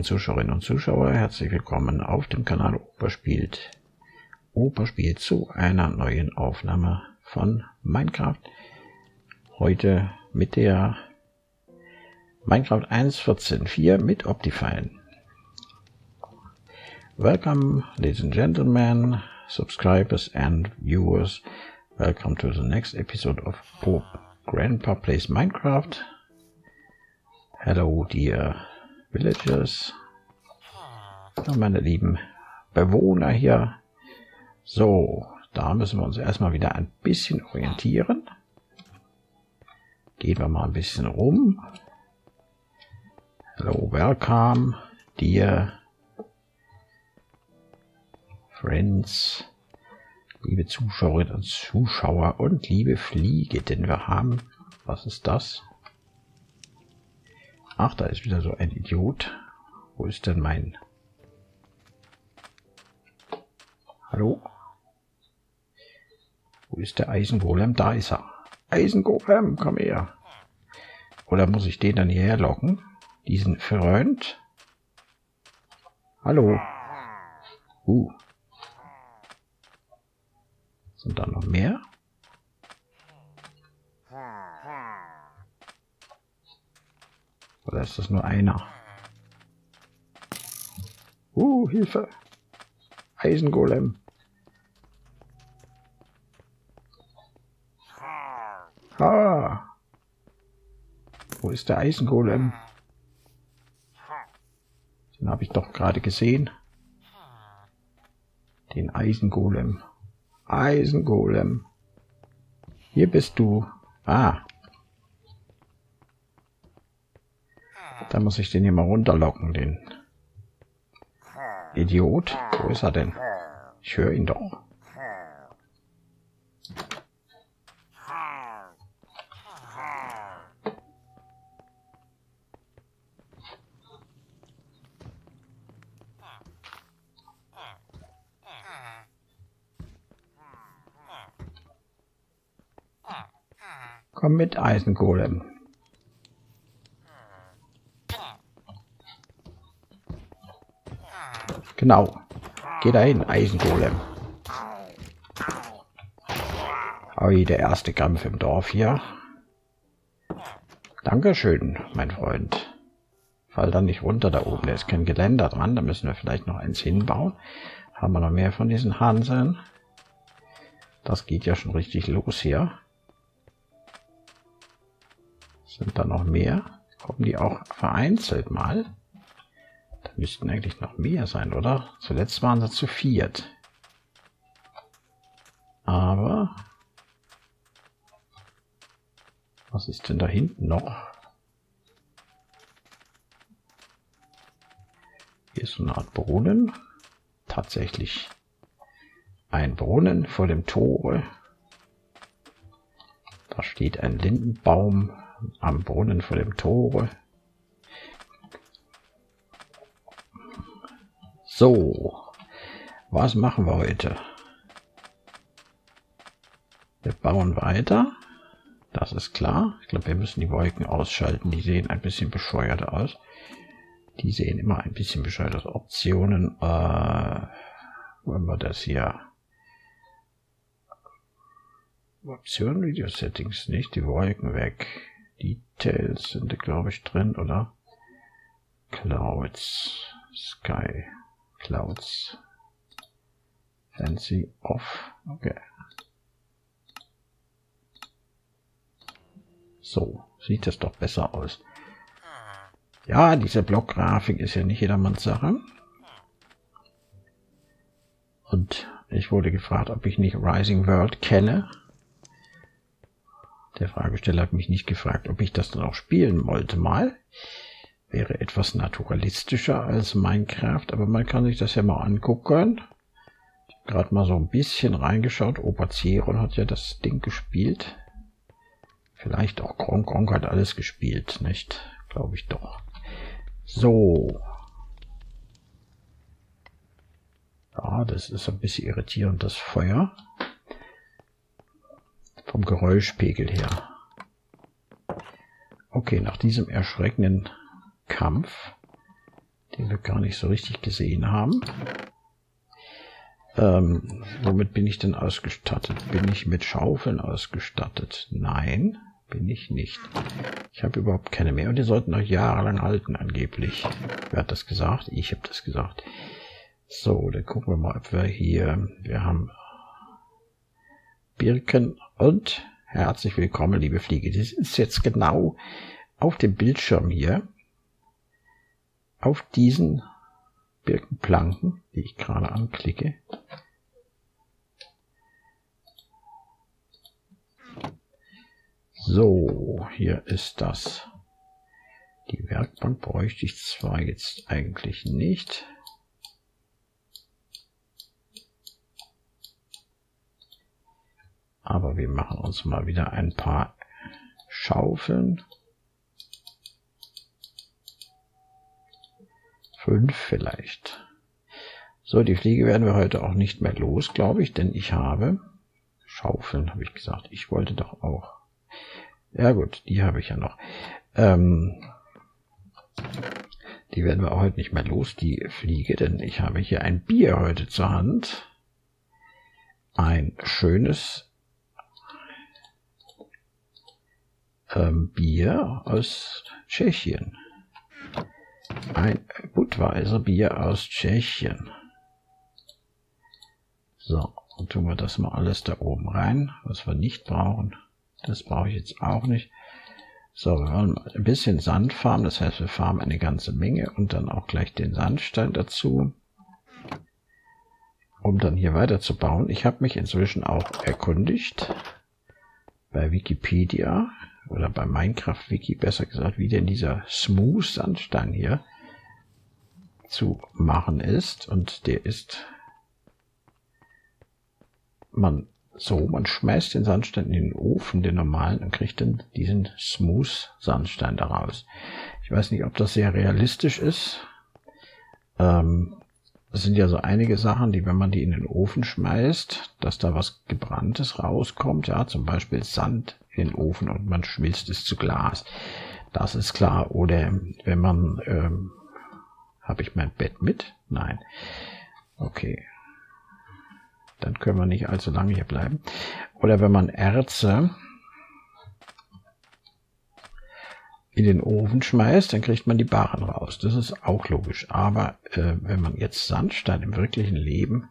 Zuschauerinnen und Zuschauer, herzlich willkommen auf dem Kanal Opa spielt. Opa spielt zu einer neuen Aufnahme von Minecraft. Heute mit der Minecraft 1.14.4 mit Optifine. Welcome, ladies and gentlemen, subscribers and viewers. Welcome to the next episode of Grandpa Plays Minecraft. Hello, dear villagers. Meine lieben Bewohner hier. So, da müssen wir uns erstmal wieder ein bisschen orientieren. Gehen wir mal ein bisschen rum. Hello, welcome, dear friends. Liebe Zuschauerinnen und Zuschauer und liebe Fliege, denn wir haben... Was ist das? Ach, da ist wieder so ein Idiot. Wo ist denn mein... Hallo? Wo ist der Eisengolem? Da ist er. Eisengolem, komm her. Oder muss ich den dann hierher locken? Diesen Freund? Hallo? Sind da noch mehr? Oder ist das nur einer? Hilfe! Eisengolem! Wo ist der Eisengolem? Den habe ich doch gerade gesehen. Den Eisengolem. Eisengolem. Hier bist du. Da muss ich den hier mal runterlocken, den Idiot. Wo ist er denn? Ich höre ihn doch. Komm mit, Eisengolem. Genau. Geh dahin, Eisengolem. Ui, der erste Kampf im Dorf hier. Dankeschön, mein Freund. Fall dann nicht runter da oben. Da ist kein Geländer dran. Da müssen wir vielleicht noch eins hinbauen. Haben wir noch mehr von diesen Hanseln? Das geht ja schon richtig los hier. Sind da noch mehr? Kommen die auch vereinzelt mal? Da müssten eigentlich noch mehr sein, oder? Zuletzt waren sie zu viert. Aber... Was ist denn da hinten noch? Hier ist so eine Art Brunnen. Tatsächlich ein Brunnen vor dem Tore. Da steht ein Lindenbaum am Brunnen vor dem Tore. So, was machen wir heute? Wir bauen weiter. Das ist klar. Ich glaube, wir müssen die Wolken ausschalten. Die sehen ein bisschen bescheuert aus. Die sehen immer ein bisschen bescheuert aus. Optionen. Wollen wir das hier? Optionen, Video Settings nicht. Die Wolken weg. Details sind da, glaube ich, drin, oder? Clouds. Sky. Clouds. Fancy off. Okay. So, sieht das doch besser aus. Ja, diese Blockgrafik ist ja nicht jedermanns Sache. Und ich wurde gefragt, ob ich nicht Rising World kenne. Der Fragesteller hat mich nicht gefragt, ob ich das dann auch spielen wollte mal. Wäre etwas naturalistischer als Minecraft, aber man kann sich das ja mal angucken. Ich habe gerade mal so ein bisschen reingeschaut. Opa Zeron hat ja das Ding gespielt. Vielleicht auch Gronk hat alles gespielt, nicht? Glaube ich doch. So. Ja, das ist ein bisschen irritierend, das Feuer. Vom Geräuschpegel her. Okay, nach diesem erschreckenden Kampf, den wir gar nicht so richtig gesehen haben. Womit bin ich denn ausgestattet? Bin ich mit Schaufeln ausgestattet? Nein, bin ich nicht. Ich habe überhaupt keine mehr und die sollten noch jahrelang halten angeblich. Wer hat das gesagt? Ich habe das gesagt. So, dann gucken wir mal, ob wir haben Birken und herzlich willkommen, liebe Fliege. Das ist jetzt genau auf dem Bildschirm hier, auf diesen Birkenplanken, die ich gerade anklicke. So, hier ist das. Die Werkbank bräuchte ich zwar jetzt eigentlich nicht. Aber wir machen uns mal wieder ein paar Schaufeln. 5 vielleicht. So, die Fliege werden wir heute auch nicht mehr los, glaube ich, denn ich habe Schaufeln, habe ich gesagt. Ich wollte doch auch. Ja gut, die habe ich ja noch. Die werden wir auch heute nicht mehr los, die Fliege, denn ich habe hier ein Bier heute zur Hand. Ein schönes Bier aus Tschechien. Ein Budweiser Bier aus Tschechien. So, dann tun wir das mal alles da oben rein, was wir nicht brauchen. Das brauche ich jetzt auch nicht. So, wir wollen ein bisschen Sand farmen, das heißt, wir farmen eine ganze Menge und dann auch gleich den Sandstein dazu, um dann hier weiter zu bauen. Ich habe mich inzwischen auch erkundigt bei Wikipedia oder bei Minecraft Wiki, besser gesagt, wie denn dieser Smooth Sandstein hier zu machen ist. Und der ist, man schmeißt den Sandstein in den Ofen, den normalen, und kriegt dann diesen Smooth Sandstein daraus. Ich weiß nicht, ob das sehr realistisch ist. Es sind ja so einige Sachen, die, wenn man die in den Ofen schmeißt, dass da was Gebranntes rauskommt. Ja, zum Beispiel Sand in den Ofen und man schmilzt es zu Glas. Das ist klar. Oder wenn man, habe ich mein Bett mit? Nein. Okay. Dann können wir nicht allzu lange hier bleiben. Oder wenn man Erze in den Ofen schmeißt, dann kriegt man die Barren raus. Das ist auch logisch. Aber wenn man jetzt Sandstein im wirklichen Leben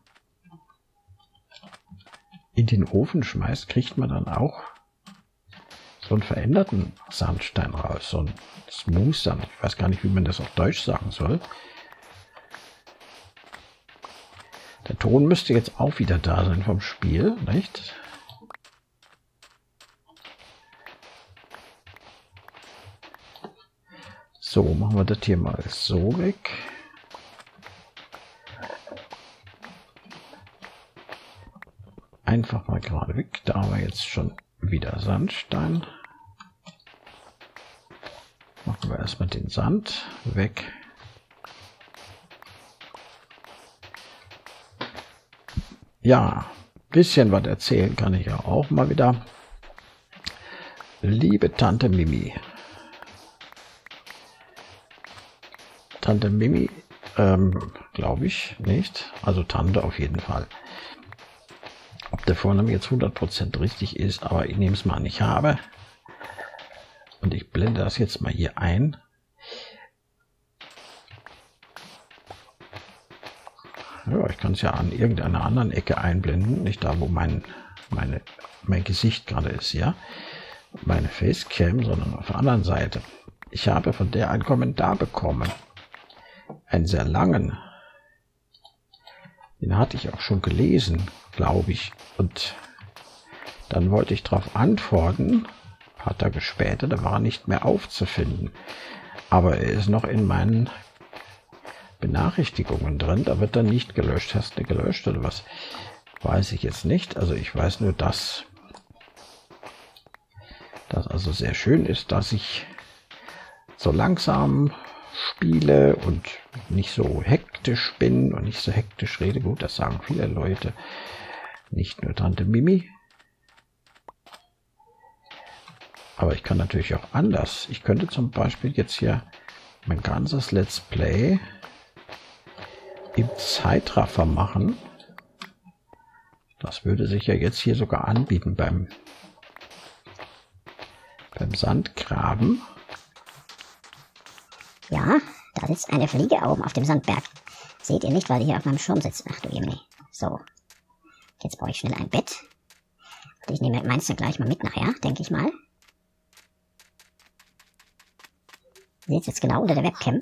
in den Ofen schmeißt, kriegt man dann auch so einen veränderten Sandstein raus. So ein Smooth Sand. Ich weiß gar nicht, wie man das auf Deutsch sagen soll. Der Ton müsste jetzt auch wieder da sein vom Spiel, nicht? So, machen wir das hier mal so weg. Einfach mal gerade weg. Da haben wir jetzt schon wieder Sandstein. Machen wir erstmal den Sand weg. Ja, bisschen was erzählen kann ich ja auch mal wieder. Liebe Tante Mimi. Tante Mimi, glaube ich nicht. Also Tante auf jeden Fall. Ob der Vorname jetzt 100% richtig ist, aber ich nehme es mal an, ich habe. Und ich blende das jetzt mal hier ein. Ja, ich kann es ja an irgendeiner anderen Ecke einblenden, nicht da, wo mein Gesicht gerade ist, ja. Meine Facecam, sondern auf der anderen Seite. Ich habe von der einen Kommentar bekommen. Einen sehr langen. Den hatte ich auch schon gelesen, glaube ich. Und dann wollte ich darauf antworten. Ein paar Tage später, da war er nicht mehr aufzufinden. Aber er ist noch in meinen Benachrichtigungen drin, da wird dann nicht gelöscht. Hast du gelöscht oder was? Weiß ich jetzt nicht. Also ich weiß nur, dass das also sehr schön ist, dass ich so langsam spiele und nicht so hektisch bin und nicht so hektisch rede. Gut, das sagen viele Leute. Nicht nur Tante Mimi. Aber ich kann natürlich auch anders. Ich könnte zum Beispiel jetzt hier mein ganzes Let's Play im Zeitraffer machen. Das würde sich ja jetzt hier sogar anbieten beim Sandgraben. Ja, da sitzt eine Fliege oben auf dem Sandberg. Seht ihr nicht, weil die hier auf meinem Schirm sitzt. Ach du Jemini. So. Jetzt brauche ich schnell ein Bett. Und ich nehme meins dann gleich mal mit nachher, denke ich mal. Seht ihr jetzt genau unter der Webcam?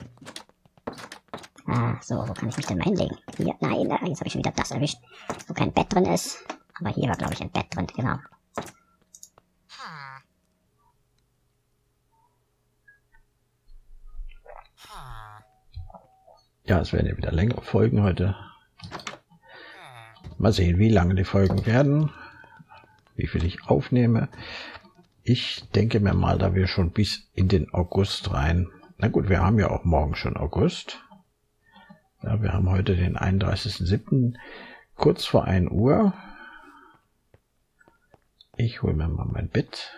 Ah, so, wo kann ich mich denn mal hinlegen? Hier, nein, jetzt habe ich schon wieder das erwischt, wo kein Bett drin ist. Aber hier war, glaube ich, ein Bett drin, genau. Ja, es werden ja wieder längere Folgen heute. Mal sehen, wie lange die Folgen werden, wie viel ich aufnehme. Ich denke mir mal, da wir schon bis in den August rein. Na gut, wir haben ja auch morgen schon August. Ja, wir haben heute den 31.07. kurz vor 1 Uhr. Ich hole mir mal mein Bett.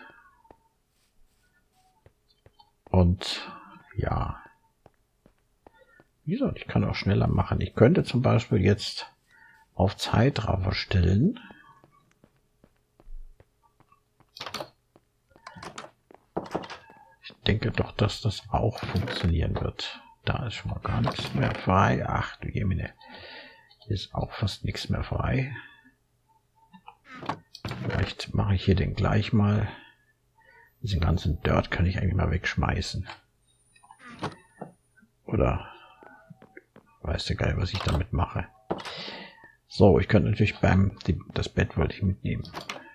Und ja, wie gesagt, ich kann auch schneller machen. Ich könnte zum Beispiel jetzt auf Zeitraffer stellen. Ich denke doch, dass das auch funktionieren wird. Da ist schon mal gar nichts mehr frei. Ach du Jemine. Hier ist auch fast nichts mehr frei. Vielleicht mache ich hier den gleich mal. Diesen ganzen Dirt kann ich eigentlich mal wegschmeißen. Oder weiß der Geil, was ich damit mache. So, ich könnte natürlich das Bett wollte ich mitnehmen.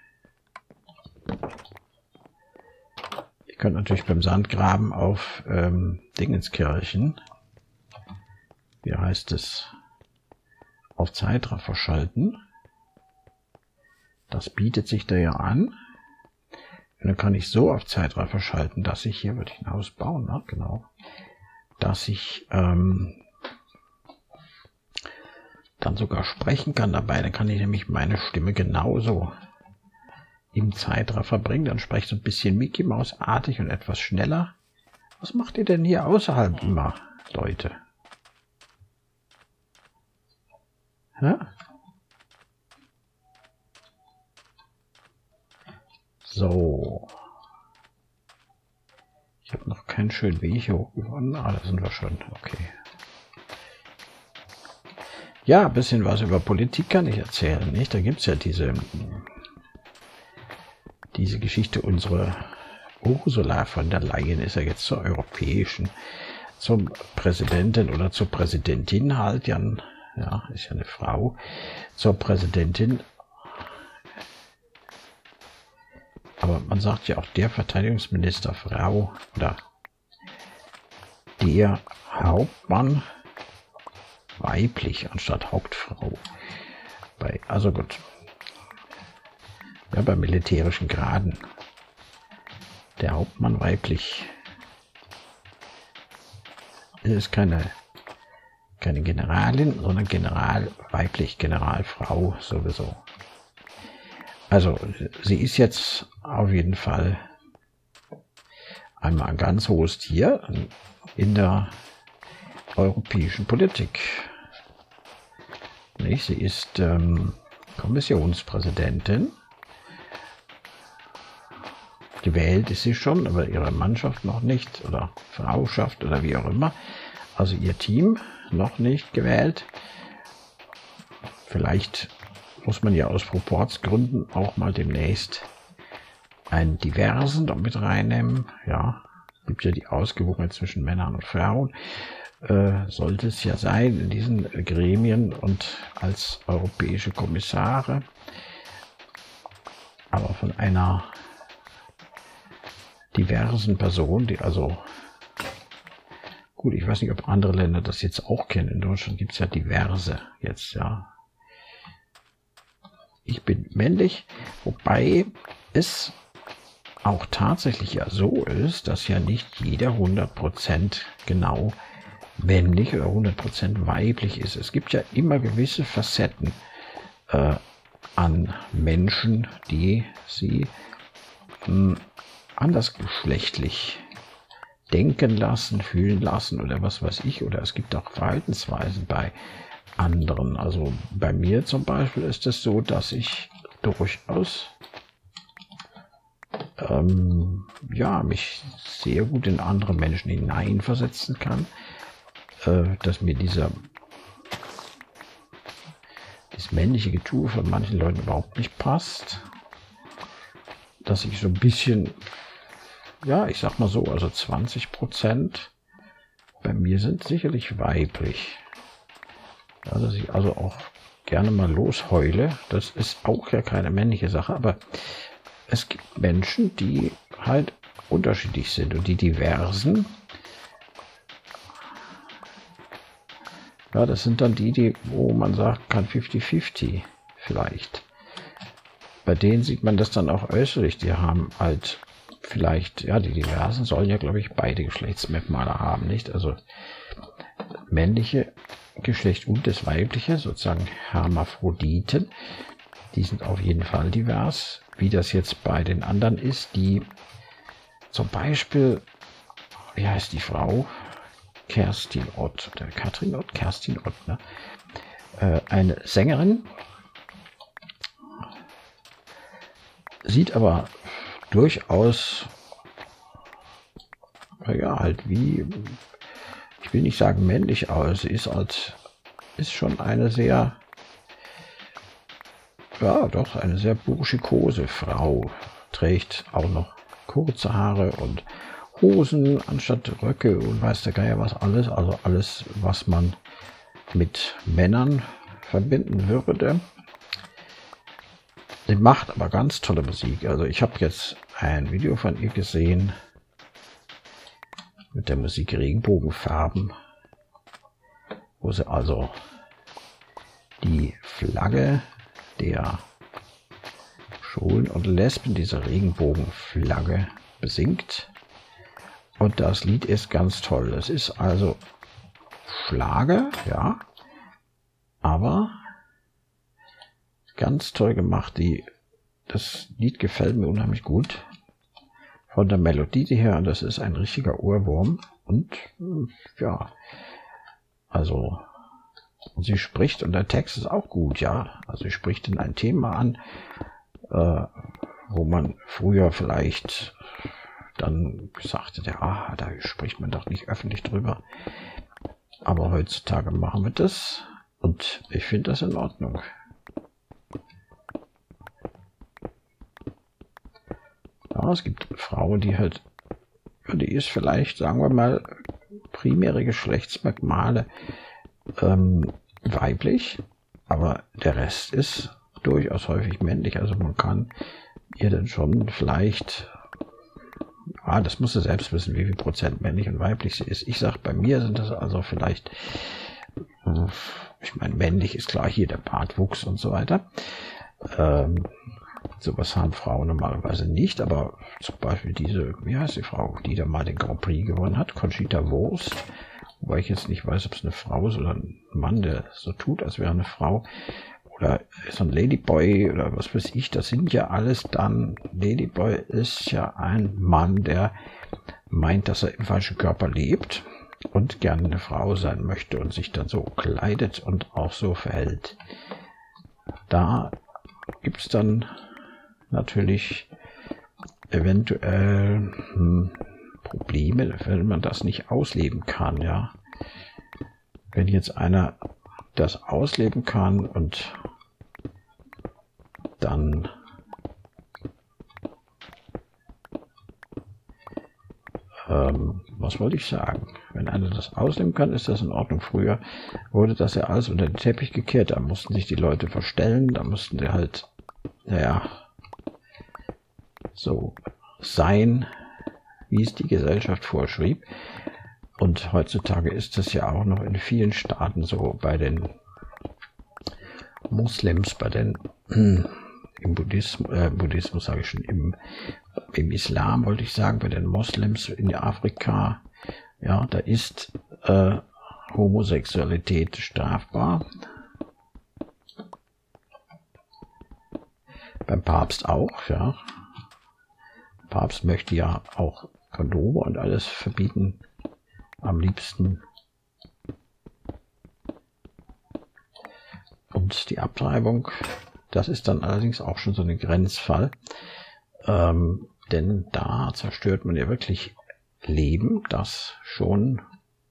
Ich könnte natürlich beim Sandgraben auf Dingenskirchen, wie heißt es, auf Zeitraffer schalten. Das bietet sich da ja an. Und dann kann ich so auf Zeitraffer schalten, dass ich, hier würde ich ein Haus bauen, ne? Genau, dass ich dann sogar sprechen kann dabei. Dann kann ich nämlich meine Stimme genauso im Zeitraffer bringen. Dann spreche ich so ein bisschen Mickey Maus-artig und etwas schneller. Was macht ihr denn hier außerhalb immer, Leute? Hä? So. Ich habe noch keinen schönen Weg hier hochgefunden. Ah, da sind wir schon. Okay. Ja, ein bisschen was über Politik kann ich erzählen, nicht? Da gibt es ja diese Geschichte, unsere Ursula von der Leyen ist ja jetzt zur zum Präsidenten oder zur Präsidentin halt, ja, ist ja eine Frau, zur Präsidentin. Aber man sagt ja auch der Verteidigungsministerfrau oder der Hauptmann weiblich anstatt Hauptfrau. Also gut. Ja, bei militärischen Graden. Der Hauptmann weiblich. Es ist keine Generalin, sondern weiblich, Generalfrau sowieso. Also, sie ist jetzt auf jeden Fall einmal ein ganz hohes Tier in der europäischen Politik. Nicht? Sie ist Kommissionspräsidentin. Gewählt ist sie schon, aber ihre Mannschaft noch nicht oder Frauschaft oder wie auch immer. Also ihr Team noch nicht gewählt. Vielleicht muss man ja aus Proportsgründen auch mal demnächst einen Diversen damit reinnehmen. Ja, gibt ja die Ausgewogenheit zwischen Männern und Frauen. Sollte es ja sein in diesen Gremien und als europäische Kommissare. Aber von einer diversen Person, die also, gut, ich weiß nicht, ob andere Länder das jetzt auch kennen. In Deutschland gibt es ja diverse jetzt, ja. Ich bin männlich, wobei es auch tatsächlich ja so ist, dass ja nicht jeder 100% genau männlich oder 100% weiblich ist. Es gibt ja immer gewisse Facetten an Menschen, die sie andersgeschlechtlich denken lassen, fühlen lassen oder was weiß ich. Oder es gibt auch Verhaltensweisen bei anderen. Also bei mir zum Beispiel ist es so, dass ich durchaus ja, mich sehr gut in andere Menschen hineinversetzen kann, dass mir dieses männliche Getue von manchen Leuten überhaupt nicht passt, dass ich so ein bisschen, ja, ich sag mal so, also 20% bei mir sind sicherlich weiblich. Ja, dass ich also auch gerne mal losheule, das ist auch ja keine männliche Sache, aber es gibt Menschen, die halt unterschiedlich sind und die diversen, ja, das sind dann die, wo man sagt, kann 50-50 vielleicht. Bei denen sieht man das dann auch äußerlich, die haben halt vielleicht, ja, die diversen sollen ja, glaube ich, beide Geschlechtsmerkmale haben, nicht? Also männliche Geschlecht und das weibliche, sozusagen Hermaphroditen, die sind auf jeden Fall divers. Wie das jetzt bei den anderen ist, die zum Beispiel, wie heißt die Frau? Kerstin Ott, oder Katrin Ott, Kerstin Ott, ne? Eine Sängerin, sieht aber durchaus, ja, halt wie, ich will nicht sagen männlich aus, sie ist schon eine sehr, ja, doch eine sehr burschikose Frau, trägt auch noch kurze Haare und Hosen anstatt Röcke und weiß der Geier was alles, also alles, was man mit Männern verbinden würde. Sie macht aber ganz tolle Musik. Also ich habe jetzt ein Video von ihr gesehen mit der Musik Regenbogenfarben, wo sie also die Flagge der Schwulen und Lesben, diese Regenbogenflagge, besingt. Und das Lied ist ganz toll. Es ist also Schlager, ja, aber ganz toll gemacht. Das Lied gefällt mir unheimlich gut. Von der Melodie her, und das ist ein richtiger Ohrwurm. Und ja, also sie spricht, und der Text ist auch gut, ja. Also sie spricht in ein Thema an, wo man früher vielleicht dann gesagt hat, ja, da spricht man doch nicht öffentlich drüber. Aber heutzutage machen wir das und ich finde das in Ordnung. Ja, es gibt Frauen, die halt, die ist vielleicht, sagen wir mal, primäre Geschlechtsmerkmale weiblich, aber der Rest ist durchaus häufig männlich. Also man kann ihr dann schon vielleicht, das muss sie selbst wissen, wie viel Prozent männlich und weiblich sie ist. Ich sage, bei mir sind das also vielleicht, ich meine, männlich ist klar, hier der Bartwuchs und so weiter. Sowas haben Frauen normalerweise nicht, aber zum Beispiel diese, wie heißt die Frau, die da mal den Grand Prix gewonnen hat, Conchita Wurst, wobei ich jetzt nicht weiß, ob es eine Frau ist oder ein Mann, der so tut, als wäre eine Frau, oder so ein Ladyboy oder was weiß ich, das sind ja alles dann, Ladyboy ist ja ein Mann, der meint, dass er im falschen Körper lebt und gerne eine Frau sein möchte und sich dann so kleidet und auch so verhält. Da gibt es dann natürlich eventuell Probleme, wenn man das nicht ausleben kann, ja. Wenn jetzt einer das ausleben kann und dann was wollte ich sagen? Wenn einer das ausleben kann, ist das in Ordnung. Früher wurde das ja alles unter den Teppich gekehrt, da mussten sich die Leute verstellen, da mussten sie halt, naja, so sein, wie es die Gesellschaft vorschrieb. Und heutzutage ist es ja auch noch in vielen Staaten so, bei den Moslems, bei den im Buddhismus sage ich schon, im Islam wollte ich sagen, bei den Moslems in Afrika, ja, da ist Homosexualität strafbar. Beim Papst auch, ja. Papst möchte ja auch Kondome und alles verbieten. Am liebsten. Und die Abtreibung, das ist dann allerdings auch schon so ein Grenzfall. Denn da zerstört man ja wirklich Leben, das schon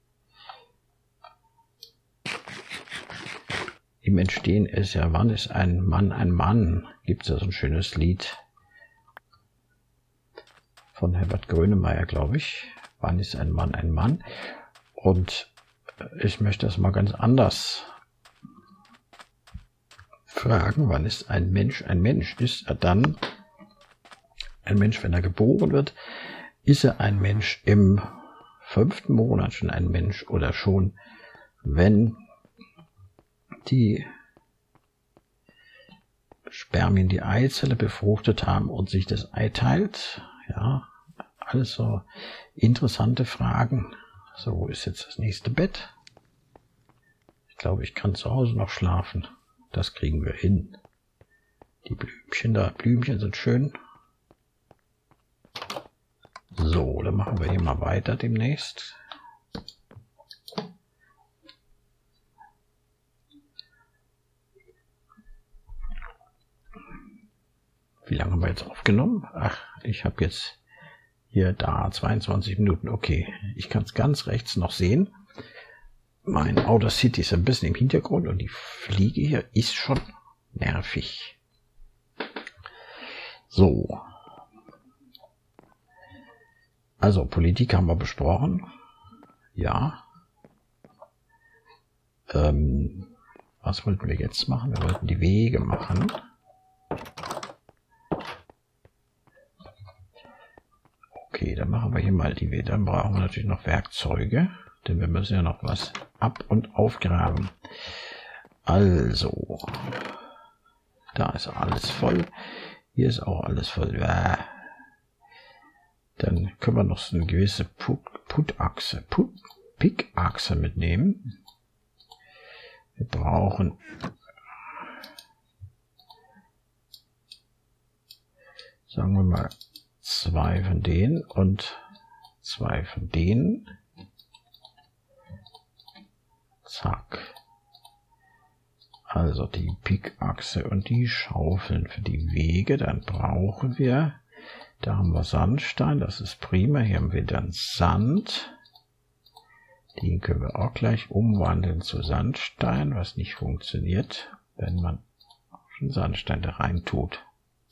im Entstehen ist. Ja, wann ist ein Mann ein Mann? Gibt es ja so ein schönes Lied von Herbert Grönemeyer, glaube ich. Wann ist ein Mann ein Mann? Und ich möchte das mal ganz anders fragen. Wann ist ein Mensch ein Mensch? Ist er dann ein Mensch, wenn er geboren wird? Ist er ein Mensch im 5. Monat schon ein Mensch oder schon, wenn die Spermien die Eizelle befruchtet haben und sich das Ei teilt? Ja, alles so interessante Fragen. So, wo ist jetzt das nächste Bett? Ich glaube, ich kann zu Hause noch schlafen. Das kriegen wir hin. Die Blümchen da, Blümchen sind schön. So, dann machen wir hier mal weiter demnächst. Wie lange haben wir jetzt aufgenommen? Ach, ich habe jetzt hier, da, 22 Minuten. Okay, ich kann es ganz rechts noch sehen. Mein Outer City ist ein bisschen im Hintergrund und die Fliege hier ist schon nervig. So. Also, Politik haben wir besprochen. Ja. Was wollten wir jetzt machen? Wir wollten die Wege machen. Okay, dann machen wir hier mal die Wege. Dann brauchen wir natürlich noch Werkzeuge, denn wir müssen ja noch was ab- und aufgraben. Also, da ist alles voll. Hier ist auch alles voll. Dann können wir noch so eine gewisse Pickachse mitnehmen. Wir brauchen sagen wir mal 2 von denen und 2 von denen. Zack. Also die Pickachse und die Schaufeln für die Wege. Dann brauchen wir, da haben wir Sandstein, das ist prima. Hier haben wir dann Sand. Den können wir auch gleich umwandeln zu Sandstein, was nicht funktioniert, wenn man schon Sandstein da rein tut.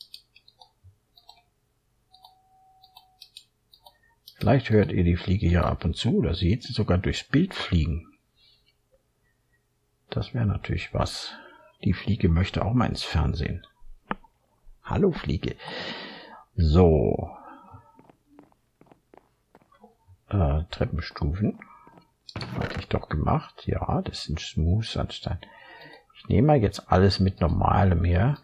Vielleicht hört ihr die Fliege hier ab und zu oder seht sie sogar durchs Bild fliegen. Das wäre natürlich was. Die Fliege möchte auch mal ins Fernsehen. Hallo Fliege. So. Treppenstufen. Hatte ich doch gemacht. Ja, das sind Smooth Sandstein. Ich nehme mal jetzt alles mit normalem her.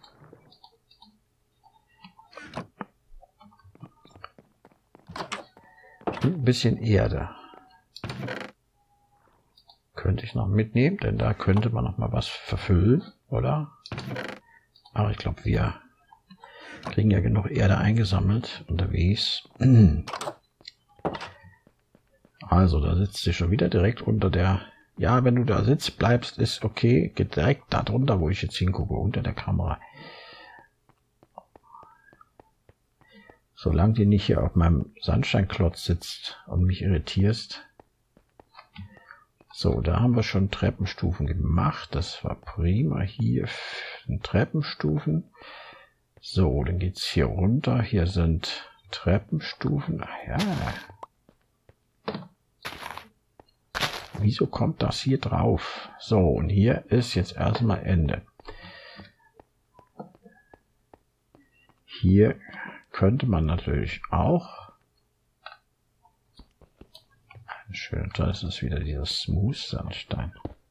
Ein bisschen Erde. Könnte ich noch mitnehmen, denn da könnte man noch mal was verfüllen, oder? Aber ich glaube, wir kriegen ja genug Erde eingesammelt unterwegs. Also, da sitzt sie schon wieder direkt unter der... Ja, wenn du da sitzt, bleibst, ist okay. Geht direkt da drunter, wo ich jetzt hingucke, unter der Kamera. Solange du nicht hier auf meinem Sandsteinklotz sitzt und mich irritierst. So, da haben wir schon Treppenstufen gemacht. Das war prima. Hier sind Treppenstufen. So, dann geht es hier runter. Hier sind Treppenstufen. Ach ja. Wieso kommt das hier drauf? So, und hier ist jetzt erstmal Ende. Hier könnte man natürlich auch... Schön, das ist wieder dieser Smooth Sandstein.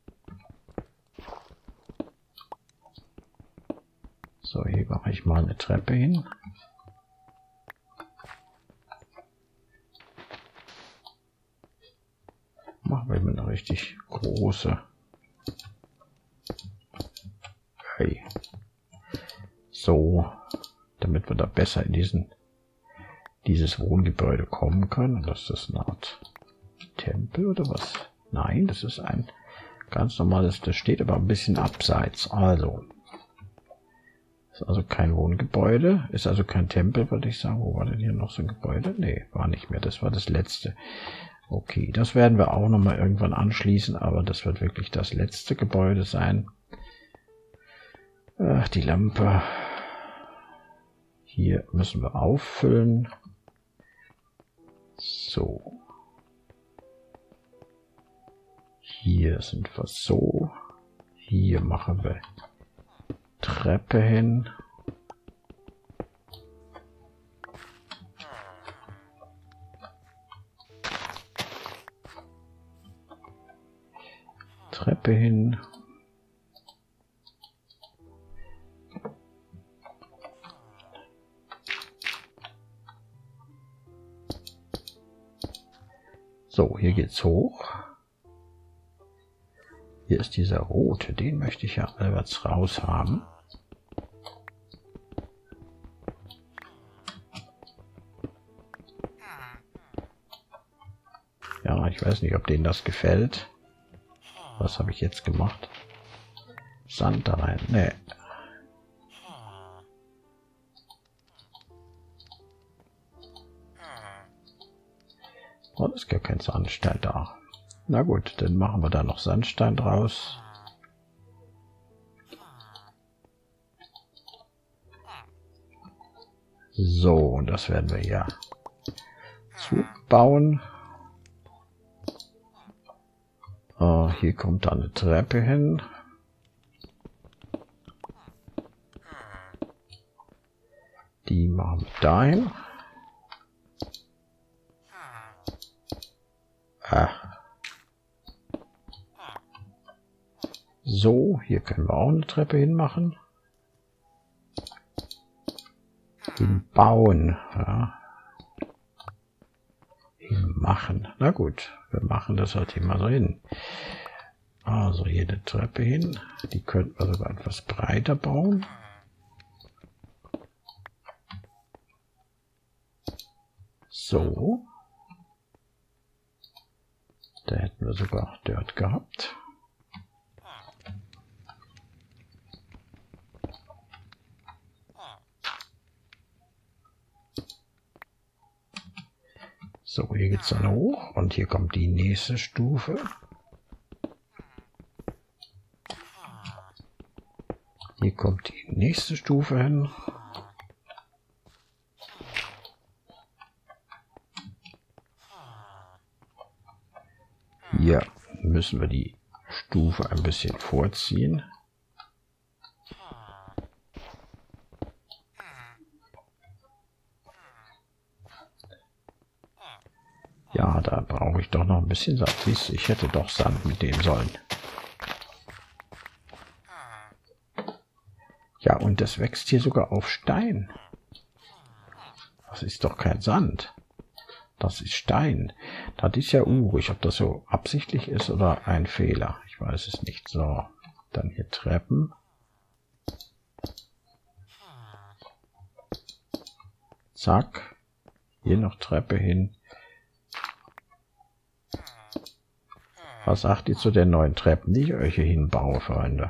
So, hier mache ich mal eine Treppe hin. Machen wir eine richtig große. Hey. So, damit wir da besser in diesen dieses Wohngebäude kommen kann. Und das ist eine Art Tempel oder was? Nein, das ist ein ganz normales, das steht aber ein bisschen abseits. Also, ist also kein Wohngebäude, ist also kein Tempel, würde ich sagen. Wo war denn hier noch so ein Gebäude? Nee, war nicht mehr, das war das letzte. Okay, das werden wir auch nochmal irgendwann anschließen, aber das wird wirklich das letzte Gebäude sein. Ach, die Lampe. Hier müssen wir auffüllen. So. Hier sind wir so. Hier machen wir Treppe hin. Treppe hin. So, hier geht's hoch. Hier ist dieser rote, den möchte ich ja allwärts raus haben. Ja, ich weiß nicht, ob denen das gefällt. Was habe ich jetzt gemacht? Sand da rein. Nee. Oh, ist gar kein Sandstein da. Na gut, dann machen wir da noch Sandstein draus. So, und das werden wir ja zubauen. Hier kommt da eine Treppe hin. Die machen wir dahin. So, hier können wir auch eine Treppe hinmachen. Hinbauen. Ja. Hinmachen. Na gut, wir machen das halt hier mal so hin. Also hier eine Treppe hin. Die könnten wir sogar etwas breiter bauen. So. Da hätten wir sogar Dirt gehabt. So, hier geht es dann hoch und hier kommt die nächste Stufe. Hier kommt die nächste Stufe hin. Hier müssen wir die Stufe ein bisschen vorziehen. Ja, da brauche ich doch noch ein bisschen Sand. Siehst du, ich hätte doch Sand mitnehmen sollen. Ja, und das wächst hier sogar auf Stein. Das ist doch kein Sand. Das ist Stein. Das ist ja unruhig, ob das so absichtlich ist oder ein Fehler. Ich weiß es nicht. So, dann hier Treppen. Zack. Hier noch Treppe hin. Was sagt ihr zu den neuen Treppen, die ich euch hier hinbaue, Freunde?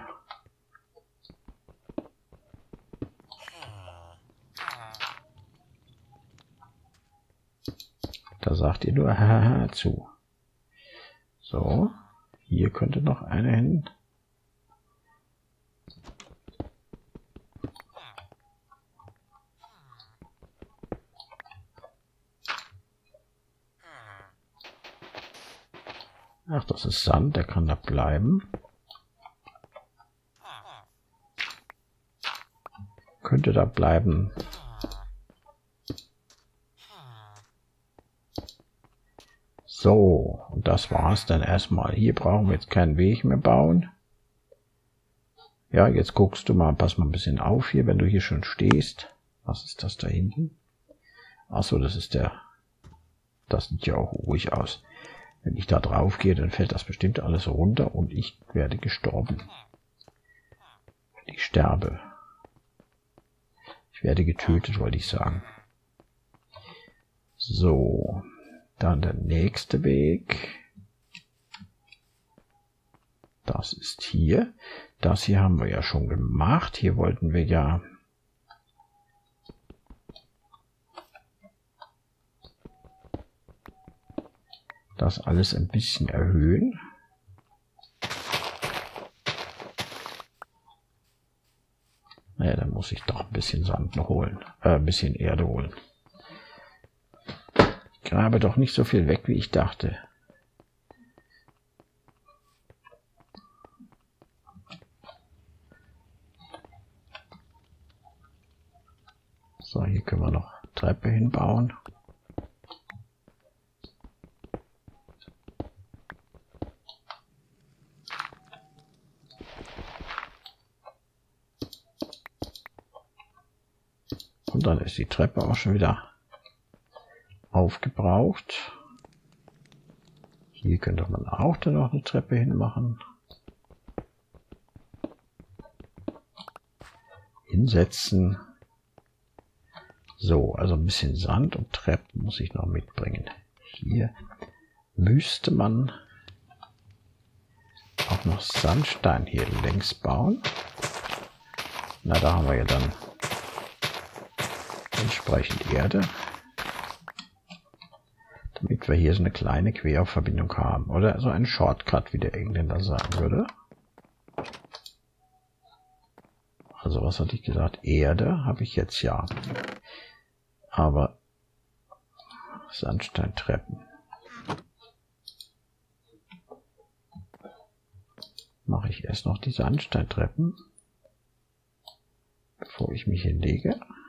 Da sagt ihr nur haha zu. So, hier könnte noch eine hin. Ach, das ist Sand, der kann da bleiben. Könnte da bleiben. So, und das war's dann erstmal. Hier brauchen wir jetzt keinen Weg mehr bauen. Ja, jetzt guckst du mal, pass mal ein bisschen auf hier, wenn du hier schon stehst. Was ist das da hinten? Achso, das ist der... Das sieht ja auch ruhig aus. Wenn ich da drauf gehe, dann fällt das bestimmt alles runter und ich werde gestorben. Ich sterbe. Ich werde getötet, wollte ich sagen. So, dann der nächste Weg. Das ist hier. Das hier haben wir ja schon gemacht. Hier wollten wir ja das alles ein bisschen erhöhen. Naja, dann muss ich doch ein bisschen Sand noch holen. Ein bisschen Erde holen. Ich grabe doch nicht so viel weg, wie ich dachte. So, hier können wir noch Treppe hinbauen. Und dann ist die Treppe auch schon wieder aufgebraucht. Hier könnte man auch dann noch eine Treppe hinmachen. Hinsetzen. So, also ein bisschen Sand und Treppen muss ich noch mitbringen. Hier müsste man auch noch Sandstein hier längs bauen. Na, da haben wir ja dann entsprechend Erde, damit wir hier so eine kleine Querverbindung haben. Oder so ein Shortcut, wie der Engländer sagen würde. Also was hatte ich gesagt? Erde habe ich jetzt ja. Aber Sandsteintreppen mache ich erst noch die Sandsteintreppen, bevor ich mich hinlege.